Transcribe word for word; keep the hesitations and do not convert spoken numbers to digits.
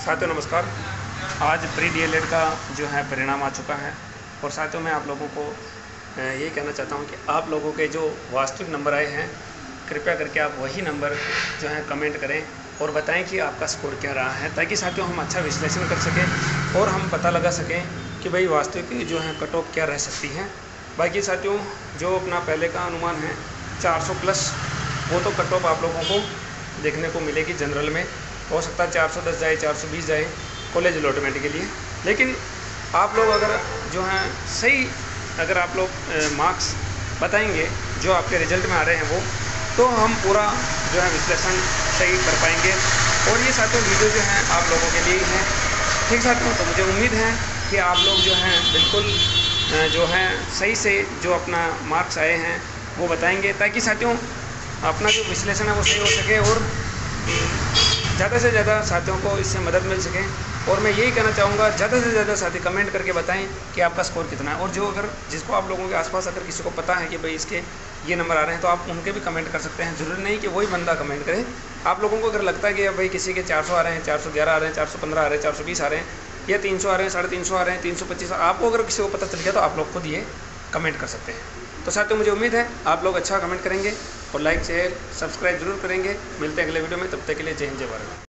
साथियों नमस्कार। आज प्री डीएलएड का जो है परिणाम आ चुका है और साथियों मैं आप लोगों को ये कहना चाहता हूं कि आप लोगों के जो वास्तविक नंबर आए हैं कृपया करके आप वही नंबर जो है कमेंट करें और बताएं कि आपका स्कोर क्या रहा है, ताकि साथियों हम अच्छा विश्लेषण कर सकें और हम पता लगा सकें कि भाई वास्तविक जो है कट ऑफ क्या रह सकती है। बाकी साथियों जो अपना पहले का अनुमान है चार सौ प्लस, वो तो कट ऑफ आप लोगों को देखने को मिलेगी। जनरल में हो सकता है चार सौ दस जाए, चार सौ बीस जाए कॉलेज अलॉटमेंट के लिए। लेकिन आप लोग अगर जो हैं सही अगर आप लोग मार्क्स बताएंगे जो आपके रिजल्ट में आ रहे हैं वो, तो हम पूरा जो है विश्लेषण सही कर पाएंगे। और ये साथियों वीडियो जो है आप लोगों के लिए ही है, ठीक साथियों। तो मुझे उम्मीद है कि आप लोग जो हैं बिल्कुल जो हैं सही से जो अपना मार्क्स आए हैं वो बताएंगे, ताकि साथियों अपना जो विश्लेषण है वो सही हो सके और ज़्यादा से ज़्यादा साथियों को इससे मदद मिल सके। और मैं यही कहना चाहूँगा ज़्यादा से ज़्यादा साथी कमेंट करके बताएं कि आपका स्कोर कितना है। और जो अगर जिसको आप लोगों के आसपास अगर किसी को पता है कि भाई इसके ये नंबर आ रहे हैं, तो आप उनके भी कमेंट कर सकते हैं। ज़रूरी नहीं कि वही बंदा कमेंट करे। आप लोगों को अगर लगता है कि भाई किसी के चार सौ आ रहे हैं, चार सौ ग्यारह आ रहे हैं, चार सौ पंद्रह आ रहे हैं, चार सौ बीस आ रहे हैं, या तीन सौ आ रहे हैं, साढ़े तीन सौ आ रहे हैं, तीन सौ पच्चीस, आपको अगर किसी को पता चल गया तो आप लोग खुद ये कमेंट कर सकते हैं। तो साथियों मुझे उम्मीद है आप लोग अच्छा कमेंट करेंगे और लाइक शेयर सब्सक्राइब जरूर करेंगे। मिलते हैं अगले वीडियो में, तब तक के लिए जय हिंद जय भारत।